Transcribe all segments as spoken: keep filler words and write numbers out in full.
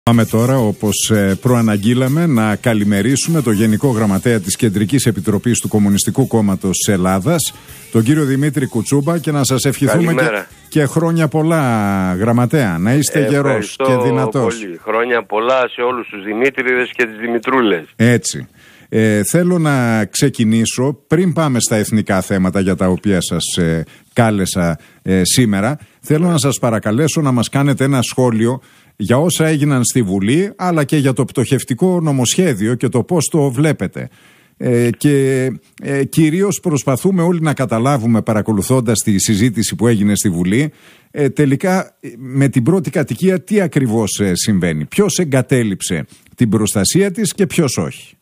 Πάμε τώρα, όπως προαναγγείλαμε, να καλημερίσουμε το Γενικό Γραμματέα της Κεντρικής Επιτροπής του Κομμουνιστικού Κόμματος της Ελλάδας, τον κύριο Δημήτρη Κουτσούμπα, και να σας ευχηθούμε και, και χρόνια πολλά, Γραμματέα. Να είστε ε, γερός και δυνατός. Πολύ. Χρόνια πολλά σε όλους τους Δημήτριδες και τις Δημητρούλες. Έτσι. Ε, θέλω να ξεκινήσω, πριν πάμε στα εθνικά θέματα για τα οποία σας ε, κάλεσα ε, σήμερα, θέλω να σας παρακαλέσω να μας κάνετε ένα σχόλιο για όσα έγιναν στη Βουλή, αλλά και για το πτωχευτικό νομοσχέδιο και το πώς το βλέπετε. Ε, και ε, κυρίως προσπαθούμε όλοι να καταλάβουμε, παρακολουθώντας τη συζήτηση που έγινε στη Βουλή, ε, τελικά με την πρώτη κατοικία τι ακριβώς ε, συμβαίνει. Ποιος εγκατέλειψε την προστασία της και ποιος όχι.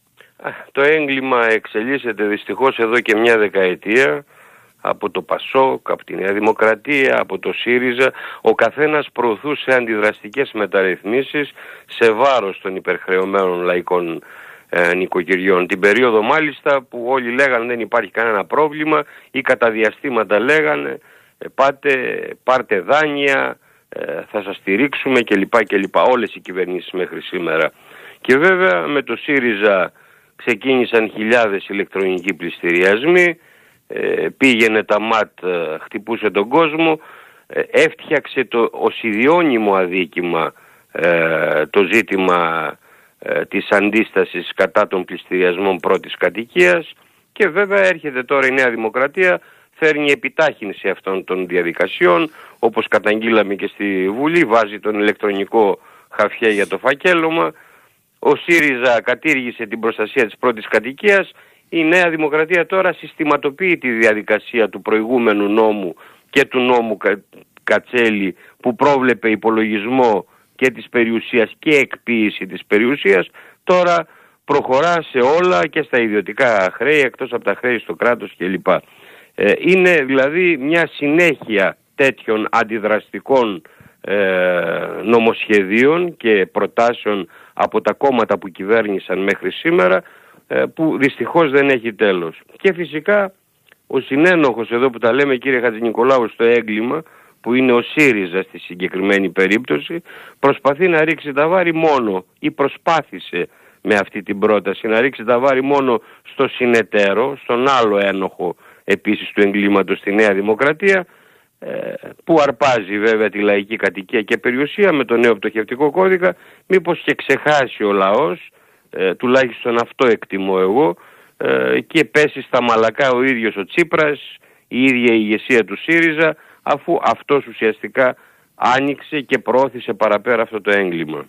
Το έγκλημα εξελίσσεται δυστυχώς εδώ και μια δεκαετία. Από το ΠΑΣΟΚ, από τη Νέα Δημοκρατία, από το ΣΥΡΙΖΑ, ο καθένας προωθούσε αντιδραστικές μεταρρυθμίσεις σε βάρος των υπερχρεωμένων λαϊκών ε, νοικοκυριών. Την περίοδο μάλιστα που όλοι λέγανε δεν υπάρχει κανένα πρόβλημα ή κατά διαστήματα λέγανε ε, πάτε, πάρτε δάνεια, ε, θα σας στηρίξουμε κλπ. κλπ. Όλες οι κυβερνήσεις μέχρι σήμερα. Και βέβαια με το ΣΥΡΙΖΑ ξεκίνησαν χιλιάδες ηλεκτρονικοί πληστηριασμοί. Ε, πήγαινε τα ΜΑΤ, ε, χτυπούσε τον κόσμο, ε, έφτιαξε το ως ιδιώνυμο αδίκημα ε, το ζήτημα ε, της αντίστασης κατά των πληστηριασμών πρώτης κατοικίας, και βέβαια έρχεται τώρα η Νέα Δημοκρατία, φέρνει επιτάχυνση αυτών των διαδικασιών, όπως καταγγείλαμε και στη Βουλή, βάζει τον ηλεκτρονικό χαφιέ για το φακέλωμα. Ο ΣΥΡΙΖΑ κατήργησε την προστασία της πρώτης κατοικίας. Η Νέα Δημοκρατία τώρα συστηματοποιεί τη διαδικασία του προηγούμενου νόμου και του νόμου Κα... Κατσέλη, που πρόβλεπε υπολογισμό και της περιουσίας και εκποίηση της περιουσίας. Τώρα προχωρά σε όλα και στα ιδιωτικά χρέη, εκτός από τα χρέη στο κράτος κλπ. Ε, είναι δηλαδή μια συνέχεια τέτοιων αντιδραστικών ε, νομοσχεδίων και προτάσεων από τα κόμματα που κυβέρνησαν μέχρι σήμερα, που δυστυχώς δεν έχει τέλος. Και φυσικά ο συνένοχος εδώ που τα λέμε, κύριε Χατζηνικολάου, στο έγκλημα, που είναι ο ΣΥΡΙΖΑ στη συγκεκριμένη περίπτωση, προσπαθεί να ρίξει τα βάρη μόνο, ή προσπάθησε με αυτή την πρόταση να ρίξει τα βάρη μόνο στο συνεταίρο, στον άλλο ένοχο επίσης του εγκλήματος, στη Νέα Δημοκρατία, που αρπάζει βέβαια τη λαϊκή κατοικία και περιουσία με το νέο πτωχευτικό κώδικα, μήπως και ξεχάσει ο λαός, Ε, τουλάχιστον αυτό εκτιμώ εγώ, ε, και πέσει στα μαλακά ο ίδιος ο Τσίπρας, η ίδια η ηγεσία του ΣΥΡΙΖΑ, αφού αυτός ουσιαστικά άνοιξε και προώθησε παραπέρα αυτό το έγκλημα.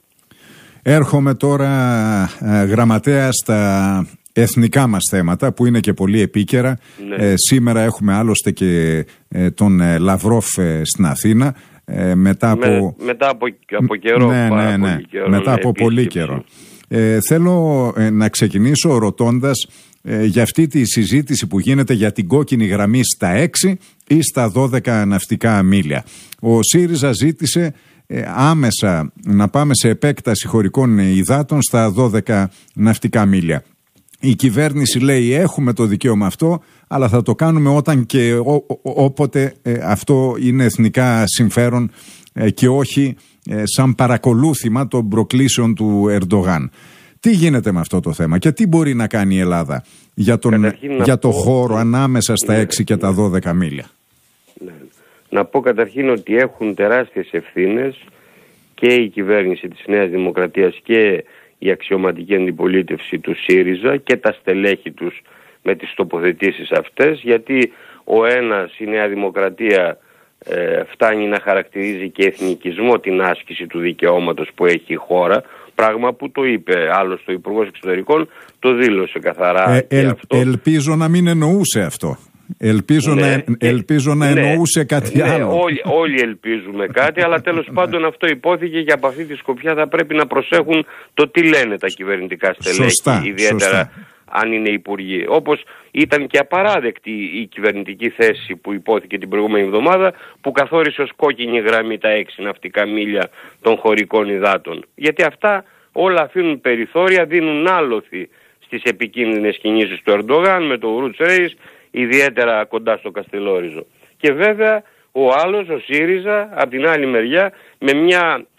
Έρχομαι τώρα, ε, Γραμματέα, στα εθνικά μας θέματα, που είναι και πολύ επίκαιρα. Ναι. Ε, σήμερα έχουμε άλλωστε και ε, τον ε, Λαυρόφ ε, στην Αθήνα, ε, μετά από... Με, μετά από, από καιρό. Ναι, ναι, ναι, πολύ καιρό, μετά ναι, από πολύ καιρό. Ε, θέλω ε, να ξεκινήσω ρωτώντας ε, για αυτή τη συζήτηση που γίνεται για την κόκκινη γραμμή στα έξι ή στα δώδεκα ναυτικά μίλια. Ο ΣΥΡΙΖΑ ζήτησε ε, άμεσα να πάμε σε επέκταση χωρικών υδάτων στα δώδεκα ναυτικά μίλια. Η κυβέρνηση λέει έχουμε το δικαίωμα αυτό, αλλά θα το κάνουμε όταν και ό, ό, όποτε ε, αυτό είναι εθνικά συμφέρον ε, και όχι ε, σαν παρακολούθημα των προκλήσεων του Ερντογάν. Τι γίνεται με αυτό το θέμα και τι μπορεί να κάνει η Ελλάδα για, τον, για το πω, χώρο ανάμεσα στα ναι, έξι και τα δώδεκα μίλια? Ναι. Να πω καταρχήν ότι έχουν τεράστιες ευθύνες και η κυβέρνηση της Νέας Δημοκρατίας και η αξιωματική αντιπολίτευση του ΣΥΡΙΖΑ και τα στελέχη τους με τις τοποθετήσεις αυτές, γιατί ο ένας, η Νέα Δημοκρατία, ε, φτάνει να χαρακτηρίζει και εθνικισμό την άσκηση του δικαιώματος που έχει η χώρα, πράγμα που το είπε άλλος ο Υπουργός Εξωτερικών, το δήλωσε καθαρά. Ε, ελ, αυτό. Ελπίζω να μην εννοούσε αυτό. Ελπίζω ναι, να, ελπίζω να ναι, εννοούσε κάτι ναι, άλλο. Όλοι, όλοι ελπίζουμε κάτι, αλλά τέλος πάντων αυτό υπόθηκε και από αυτή τη σκοπιά θα πρέπει να προσέχουν το τι λένε τα κυβερνητικά στελέχη, σωστά, ιδιαίτερα σωστά. αν είναι υπουργοί. Όπως ήταν και απαράδεκτη η κυβερνητική θέση που υπόθηκε την προηγούμενη εβδομάδα, που καθόρισε ως κόκκινη γραμμή τα έξι ναυτικά μίλια των χωρικών υδάτων. Γιατί αυτά όλα αφήνουν περιθώρια, δίνουν άλοθη στις επικίνδυνες κινήσεις του Ερντογάν με το Roots Race, ιδιαίτερα κοντά στο Καστελόριζο. Και βέβαια ο άλλος, ο ΣΥΡΙΖΑ, από την άλλη μεριά, με μια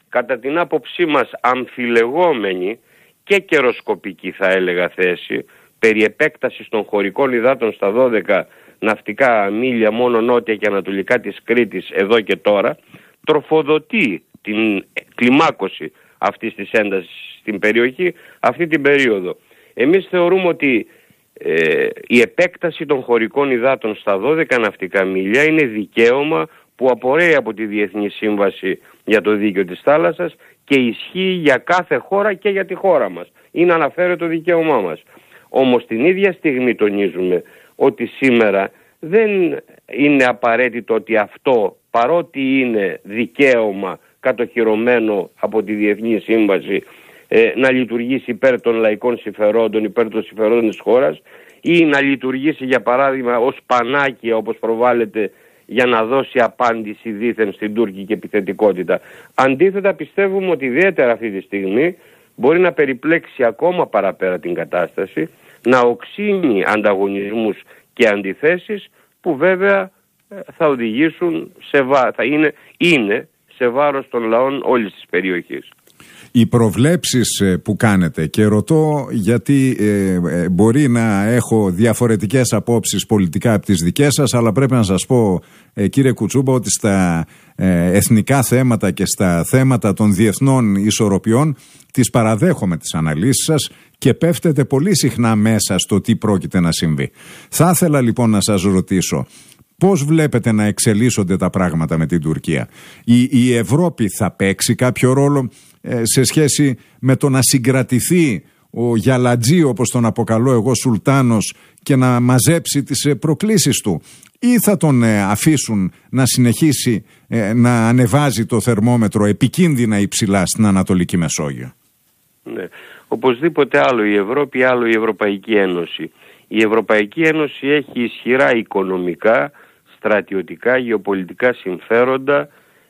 κατά την άποψή μας αμφιλεγόμενη και καιροσκοπική θα έλεγα θέση περί επέκτασης των χωρικών υδάτων στα δώδεκα ναυτικά μίλια μόνο νότια και ανατολικά της Κρήτης εδώ και τώρα, τροφοδοτεί την κλιμάκωση αυτής της έντασης στην περιοχή αυτή την περίοδο. Εμείς θεωρούμε ότι ε, η επέκταση των χωρικών υδάτων στα δώδεκα ναυτικά μίλια είναι δικαίωμα που απορρέει από τη Διεθνή Σύμβαση για το Δίκαιο της Θάλασσας και ισχύει για κάθε χώρα και για τη χώρα μας. Είναι αναφέρετο το δικαίωμά μας. Όμως την ίδια στιγμή τονίζουμε ότι σήμερα δεν είναι απαραίτητο ότι αυτό, παρότι είναι δικαίωμα κατοχυρωμένο από τη Διεθνή Σύμβαση, ε, να λειτουργήσει υπέρ των λαϊκών συμφερόντων, υπέρ των συμφερόντων της χώρας, ή να λειτουργήσει για παράδειγμα ως πανάκια όπως προβάλλεται για να δώσει απάντηση δήθεν στην τουρκική επιθετικότητα. Αντίθετα πιστεύουμε ότι ιδιαίτερα αυτή τη στιγμή μπορεί να περιπλέξει ακόμα παραπέρα την κατάσταση, να οξύνει ανταγωνισμούς και αντιθέσεις που βέβαια θα οδηγήσουν σε βά... θα είναι, είναι σε βάρος των λαών όλης της περιοχής. Οι προβλέψεις που κάνετε, και ρωτώ γιατί ε, μπορεί να έχω διαφορετικές απόψεις πολιτικά από τις δικές σας, αλλά πρέπει να σας πω ε, κύριε Κουτσούμπα ότι στα ε, εθνικά θέματα και στα θέματα των διεθνών ισορροπιών τις παραδέχομαι τις αναλύσεις σας και πέφτετε πολύ συχνά μέσα στο τι πρόκειται να συμβεί. Θα ήθελα λοιπόν να σας ρωτήσω, πώς βλέπετε να εξελίσσονται τα πράγματα με την Τουρκία? Η, η Ευρώπη θα παίξει κάποιο ρόλο ε, σε σχέση με το να συγκρατηθεί ο Γιαλατζή, όπως τον αποκαλώ εγώ, Σουλτάνος, και να μαζέψει τις ε, προκλήσεις του, ή θα τον ε, αφήσουν να συνεχίσει ε, να ανεβάζει το θερμόμετρο επικίνδυνα υψηλά στην Ανατολική Μεσόγειο? Ναι. Οπωσδήποτε άλλο η Ευρώπη, άλλο η Ευρωπαϊκή Ένωση. Η Ευρωπαϊκή Ένωση έχει ισχυρά οικονομικά, στρατιωτικά, γεωπολιτικά συμφέροντα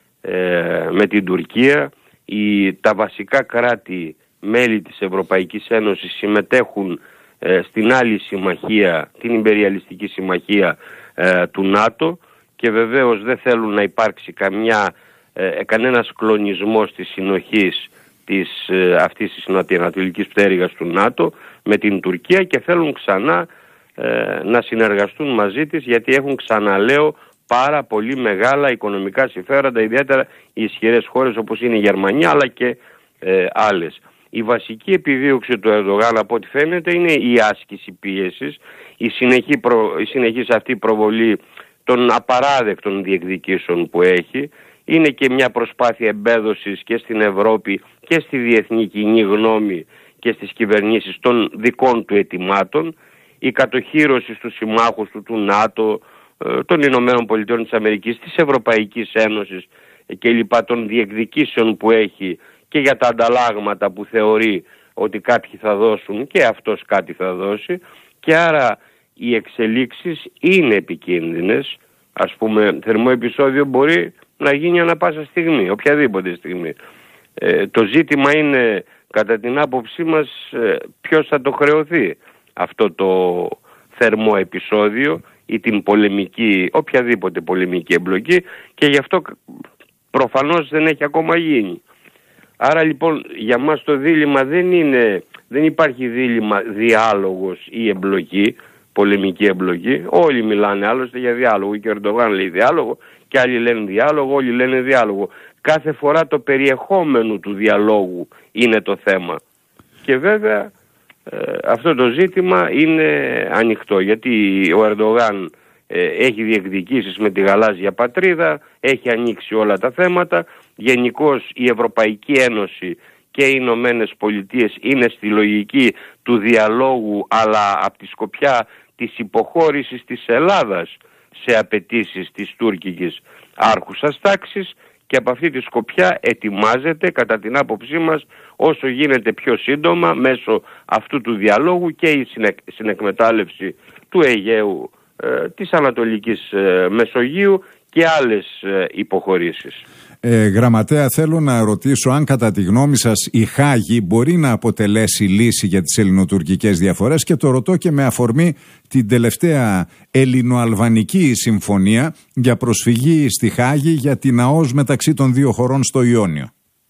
ε, με την Τουρκία. Η, τα βασικά κράτη μέλη της Ευρωπαϊκής Ένωσης συμμετέχουν ε, στην άλλη συμμαχία, την Ιμπεριαλιστική Συμμαχία ε, του ΝΑΤΟ, και βεβαίως δεν θέλουν να υπάρξει καμιά, ε, κανένας κλονισμός της συνοχής της, ε, αυτής της νοτιοανατολικής πτέρυγας του ΝΑΤΟ με την Τουρκία, και θέλουν ξανά ε, να συνεργαστούν μαζί της, γιατί έχουν, ξαναλέω, πάρα πολύ μεγάλα οικονομικά συμφέροντα, ιδιαίτερα οι ισχυρές χώρες όπως είναι η Γερμανία αλλά και ε, άλλες. Η βασική επιδίωξη του Ερντογάν, από ό,τι φαίνεται, είναι η άσκηση πίεσης, η, συνεχή προ, η συνεχής αυτή προβολή των απαράδεκτων διεκδικήσεων που έχει. Είναι και μια προσπάθεια εμπέδωσης και στην Ευρώπη και στη διεθνή κοινή γνώμη και στις κυβερνήσεις των δικών του αιτημάτων, η κατοχύρωση στους συμμάχους του, του ΝΑΤΟ, των Ηνωμένων Πολιτειών της Αμερικής, της Ευρωπαϊκής Ένωσης και λοιπά, των διεκδικήσεων που έχει και για τα ανταλλάγματα που θεωρεί ότι κάποιοι θα δώσουν και αυτός κάτι θα δώσει, και άρα οι εξελίξεις είναι επικίνδυνες. Ας πούμε, θερμό επεισόδιο μπορεί να γίνει ανά πάσα στιγμή, οποιαδήποτε στιγμή. Ε, το ζήτημα είναι, κατά την άποψή μας, ε, ποιος θα το χρεωθεί αυτό το θερμό επεισόδιο ή την πολεμική, οποιαδήποτε πολεμική εμπλοκή, και γι' αυτό προφανώς δεν έχει ακόμα γίνει. Άρα λοιπόν για μας το δίλημμα δεν είναι, δεν υπάρχει δίλημμα διάλογος ή εμπλοκή, πολεμική εμπλοκή. Όλοι μιλάνε άλλωστε για διάλογο, και ο Ερντογάν λέει διάλογο και άλλοι λένε διάλογο, όλοι λένε διάλογο. Κάθε φορά το περιεχόμενο του διαλόγου είναι το θέμα. Και βέβαια ε, αυτό το ζήτημα είναι ανοιχτό, γιατί ο Ερντογάν ε, έχει διεκδικήσεις με τη γαλάζια πατρίδα, έχει ανοίξει όλα τα θέματα. Γενικώς η Ευρωπαϊκή Ένωση και οι Ηνωμένες Πολιτείες είναι στη λογική του διαλόγου, αλλά από τη σκοπιά της υποχώρησης της Ελλάδας σε απαιτήσεις της τουρκικής άρχουσας τάξης, και από αυτή τη σκοπιά ετοιμάζεται, κατά την άποψή μας, όσο γίνεται πιο σύντομα μέσω αυτού του διαλόγου και η συνεκμετάλλευση του Αιγαίου, ε, της Ανατολικής ε, Μεσογείου και άλλες ε, υποχωρήσεις. Ε, γραμματέα, θέλω να ρωτήσω αν κατά τη γνώμη σας η Χάγη μπορεί να αποτελέσει λύση για τις ελληνοτουρκικές διαφορές, και το ρωτώ και με αφορμή την τελευταία ελληνοαλβανική συμφωνία για προσφυγή στη Χάγη για την ΑΟΣ μεταξύ των δύο χωρών στο Ιόνιο.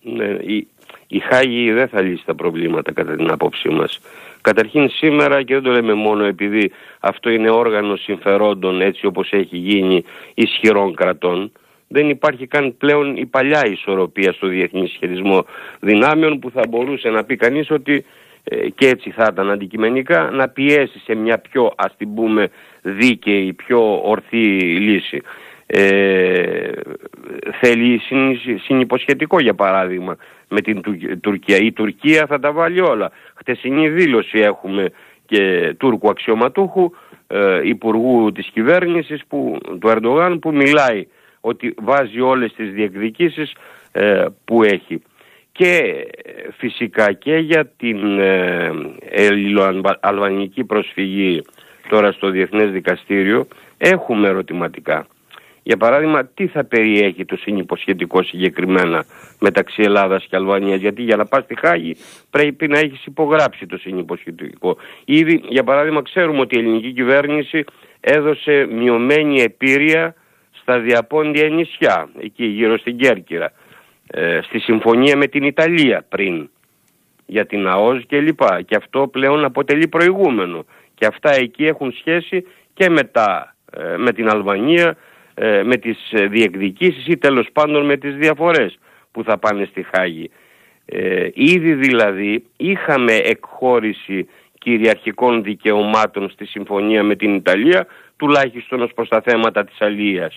Ναι, η, η Χάγη δεν θα λύσει τα προβλήματα κατά την άποψή μας. Καταρχήν σήμερα, και δεν το λέμε μόνο επειδή αυτό είναι όργανο συμφερόντων έτσι όπως έχει γίνει ισχυρών κρατών, δεν υπάρχει καν πλέον η παλιά ισορροπία στο διεθνή σχετισμό δυνάμεων που θα μπορούσε να πει κανείς ότι ε, και έτσι θα ήταν αντικειμενικά να πιέσει σε μια πιο, ας την πούμε, δίκαιη, πιο ορθή λύση. Ε, θέλει συνυποσχετικό, για παράδειγμα, με την Τουρκία. Η Τουρκία θα τα βάλει όλα. Χτεσινή δήλωση έχουμε και Τούρκου αξιωματούχου, ε, υπουργού της κυβέρνησης που, του Ερντογάν, που μιλάει ότι βάζει όλες τις διεκδικήσεις ε, που έχει. Και φυσικά και για την ε, ελληνοαλβανική προσφυγή τώρα στο Διεθνές Δικαστήριο έχουμε ερωτηματικά. Για παράδειγμα, τι θα περιέχει το συνυποσχετικό συγκεκριμένα μεταξύ Ελλάδας και Αλβανίας? Γιατί για να πας στη Χάγη πρέπει να έχεις υπογράψει το συνυποσχετικό. Ήδη, για παράδειγμα, ξέρουμε ότι η ελληνική κυβέρνηση έδωσε μειωμένη επίρρεια στα διαπόντια νησιά, εκεί γύρω στην Κέρκυρα, ε, στη συμφωνία με την Ιταλία πριν, για την ΑΟΣ και λοιπά. Και αυτό πλέον αποτελεί προηγούμενο. Και αυτά εκεί έχουν σχέση και με, τα, ε, με την Αλβανία, με τις διεκδικήσεις ή τέλος πάντων με τις διαφορές που θα πάνε στη Χάγη. Ε, ήδη δηλαδή είχαμε εκχώρηση κυριαρχικών δικαιωμάτων στη συμφωνία με την Ιταλία, τουλάχιστον ως προς τα θέματα της αλίας.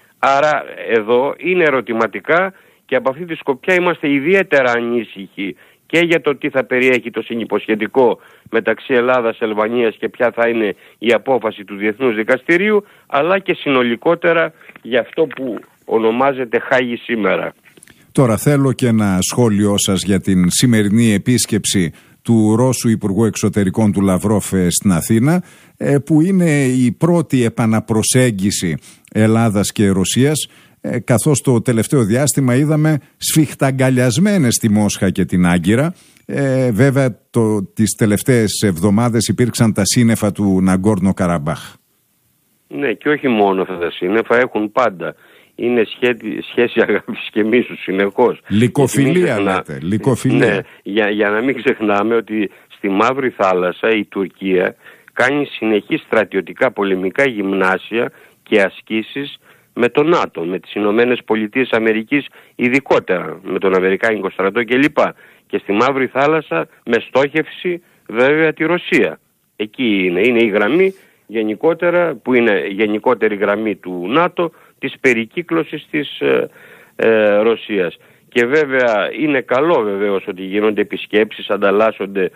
Άρα εδώ είναι ερωτηματικά και από αυτή τη σκοπιά είμαστε ιδιαίτερα ανήσυχοι και για το τι θα περιέχει το συνυποσχετικό μεταξύ Ελλάδας, Αλβανίας και ποια θα είναι η απόφαση του Διεθνούς Δικαστηρίου, αλλά και συνολικότερα για αυτό που ονομάζεται Χάγη σήμερα. Τώρα θέλω και ένα σχόλιο σας για την σημερινή επίσκεψη του Ρώσου Υπουργού Εξωτερικών του Λαυρόφ στην Αθήνα, που είναι η πρώτη επαναπροσέγγιση Ελλάδας και Ρωσίας, καθώς το τελευταίο διάστημα είδαμε σφιχταγκαλιασμένες τη Μόσχα και την Άγκυρα. Ε, βέβαια το, τις τελευταίες εβδομάδες υπήρξαν τα σύννεφα του Ναγκόρνο Καραμπάχ. Ναι, και όχι μόνο αυτά τα σύννεφα, έχουν πάντα. Είναι σχέτη, σχέση αγάπης και μίσους συνεχώς. Λυκοφιλία λέτε, λυκοφιλία. Ναι, για, για να μην ξεχνάμε ότι στη Μαύρη Θάλασσα η Τουρκία κάνει συνεχή στρατιωτικά πολεμικά γυμνάσια και ασκήσεις με το ΝΑΤΟ, με τις Ηνωμένες Πολιτείες Αμερικής ειδικότερα, με τον Αμερικάνικο στρατό κλπ. Και στη Μαύρη Θάλασσα με στόχευση βέβαια τη Ρωσία. Εκεί είναι, είναι η γραμμή γενικότερα, που είναι γενικότερη γραμμή του ΝΑΤΟ, της περικύκλωσης της ε, ε, Ρωσίας. Και βέβαια είναι καλό βεβαίως ότι γίνονται επισκέψεις, ανταλλάσσονται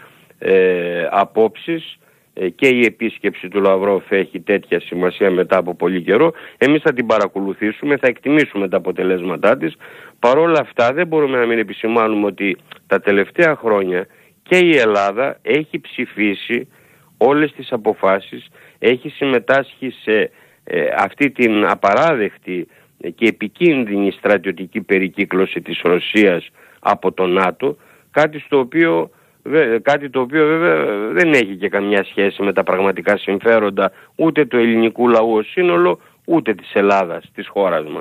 ε, απόψεις, και η επίσκεψη του Λαυρόφ έχει τέτοια σημασία μετά από πολύ καιρό. Εμείς θα την παρακολουθήσουμε, θα εκτιμήσουμε τα αποτελέσματά της. Παρ' όλα αυτά δεν μπορούμε να μην επισημάνουμε ότι τα τελευταία χρόνια και η Ελλάδα έχει ψηφίσει όλες τις αποφάσεις, έχει συμμετάσχει σε ε, αυτή την απαράδεκτη και επικίνδυνη στρατιωτική περικύκλωση της Ρωσίας από το ΝΑΤΟ, κάτι στο οποίο Κάτι το οποίο βέβαια δεν έχει και καμιά σχέση με τα πραγματικά συμφέροντα ούτε του ελληνικού λαού ως σύνολο, ούτε της Ελλάδας, της χώρας μας.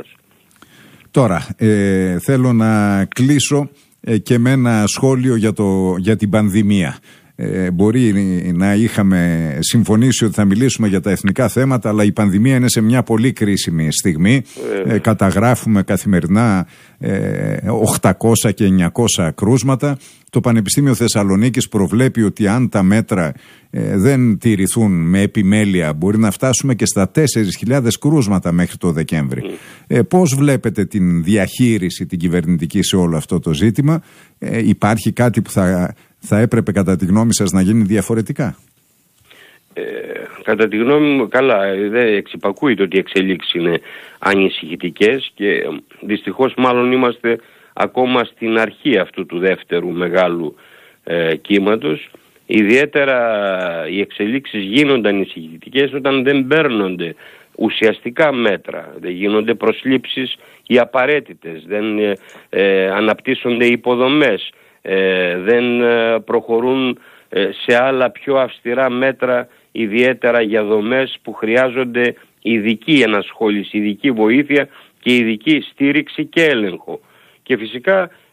Τώρα, ε, θέλω να κλείσω ε, και με ένα σχόλιο για, το, για την πανδημία. Ε, μπορεί να είχαμε συμφωνήσει ότι θα μιλήσουμε για τα εθνικά θέματα, αλλά η πανδημία είναι σε μια πολύ κρίσιμη στιγμή. Ε, καταγράφουμε καθημερινά ε, οκτακόσια και εννιακόσια κρούσματα. Το Πανεπιστήμιο Θεσσαλονίκης προβλέπει ότι αν τα μέτρα ε, δεν τηρηθούν με επιμέλεια, μπορεί να φτάσουμε και στα τέσσερις χιλιάδες κρούσματα μέχρι το Δεκέμβρη. Ε, πώς βλέπετε την διαχείριση την κυβερνητική σε όλο αυτό το ζήτημα? Ε, υπάρχει κάτι που θα... θα έπρεπε κατά τη γνώμη σας να γίνει διαφορετικά? Ε, κατά τη γνώμη μου, καλά, δεν εξυπακούεται ότι οι εξελίξεις είναι ανησυχητικές και δυστυχώς μάλλον είμαστε ακόμα στην αρχή αυτού του δεύτερου μεγάλου ε, κύματος. Ιδιαίτερα οι εξελίξεις γίνονται ανησυχητικές όταν δεν παίρνονται ουσιαστικά μέτρα, δεν γίνονται προσλήψεις οι απαραίτητες, δεν ε, ε, αναπτύσσονται υποδομές, Ε, δεν ε, προχωρούν ε, σε άλλα πιο αυστηρά μέτρα, ιδιαίτερα για δομές που χρειάζονται ειδική ενασχόληση, ειδική βοήθεια και ειδική στήριξη και έλεγχο. Και φυσικά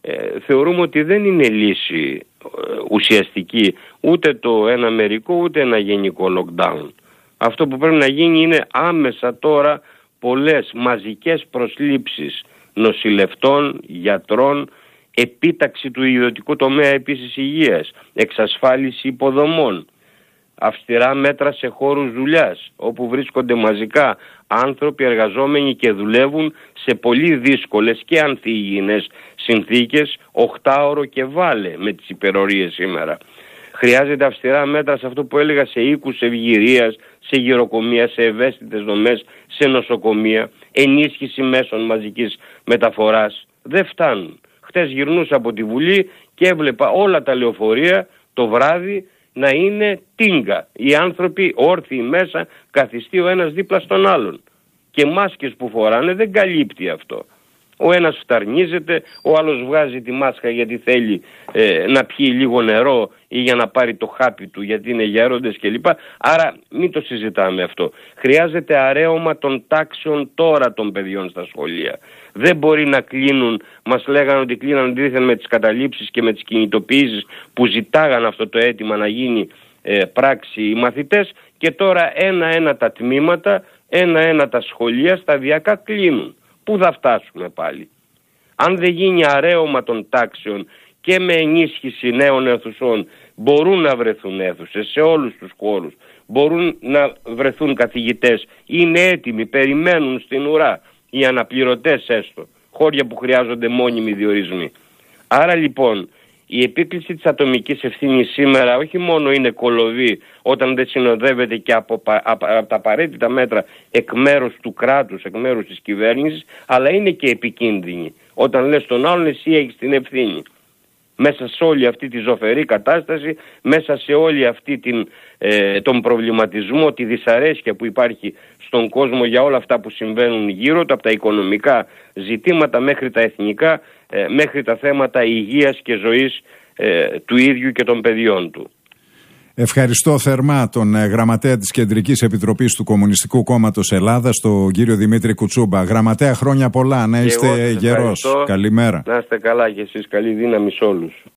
ε, θεωρούμε ότι δεν είναι λύση ε, ουσιαστική ούτε το ένα μερικό ούτε ένα γενικό lockdown. Αυτό που πρέπει να γίνει είναι άμεσα τώρα πολλές μαζικές προσλήψεις νοσηλευτών, γιατρών, επίταξη του ιδιωτικού τομέα επίσης υγείας, εξασφάλιση υποδομών, αυστηρά μέτρα σε χώρους δουλειάς, όπου βρίσκονται μαζικά άνθρωποι εργαζόμενοι και δουλεύουν σε πολύ δύσκολες και ανθυγιεινές συνθήκες, οχτάωρο και βάλε με τις υπερορίες σήμερα. Χρειάζεται αυστηρά μέτρα σε αυτό που έλεγα, σε οίκους ευγυρίας, σε γεροκομεία, σε ευαίσθητες δομές, σε νοσοκομεία, ενίσχυση μέσων μαζικής μεταφοράς. Δεν φτάνουν. Χτες γυρνούσα από τη Βουλή και έβλεπα όλα τα λεωφορεία το βράδυ να είναι τίγκα. Οι άνθρωποι όρθιοι μέσα, καθιστεί ο ένας δίπλα στον άλλον. Και μάσκες που φοράνε δεν καλύπτει αυτό. Ο ένας φταρνίζεται, ο άλλος βγάζει τη μάσκα γιατί θέλει ε, να πιει λίγο νερό ή για να πάρει το χάπι του γιατί είναι γέροντες κλπ. Άρα μην το συζητάμε αυτό. Χρειάζεται αρέωμα των τάξεων τώρα των παιδιών στα σχολεία. Δεν μπορεί να κλείνουν, μας λέγανε ότι κλείναν δίθεν με τις καταλήψεις και με τις κινητοποιήσεις που ζητάγαν αυτό το αίτημα να γίνει ε, πράξη οι μαθητές, και τώρα ένα-ένα τα τμήματα, ένα-ένα τα σχολεία σταδιακά κλείνουν. Πού θα φτάσουμε πάλι? Αν δεν γίνει αρέωμα των τάξεων και με ενίσχυση νέων αιθουσών, μπορούν να βρεθούν αίθουσες σε όλους τους χώρους, μπορούν να βρεθούν καθηγητές, είναι έτοιμοι, περιμένουν στην ουρά, οι αναπληρωτές έστω, χώρια που χρειάζονται μόνιμοι διορισμοί. Άρα λοιπόν η επίκληση της ατομικής ευθύνης σήμερα όχι μόνο είναι κολωδή όταν δεν συνοδεύεται και από, από, από τα απαραίτητα μέτρα εκ μέρους του κράτους, εκ μέρους της κυβέρνησης, αλλά είναι και επικίνδυνη όταν λες τον άλλον εσύ έχεις την ευθύνη. Μέσα σε όλη αυτή τη ζωφερή κατάσταση, μέσα σε όλη αυτή την, ε, τον προβληματισμό, τη δυσαρέσκεια που υπάρχει στον κόσμο για όλα αυτά που συμβαίνουν γύρω του, από τα οικονομικά ζητήματα μέχρι τα εθνικά, ε, μέχρι τα θέματα υγείας και ζωής ε, του ίδιου και των παιδιών του. Ευχαριστώ θερμά τον ε, γραμματέα της Κεντρικής Επιτροπής του Κομμουνιστικού Κόμματος Ελλάδας, τον κύριο Δημήτρη Κουτσούμπα. Γραμματέα, χρόνια πολλά, να είστε γερός. Καλημέρα. Να είστε καλά και εσείς, καλή δύναμη σε όλους.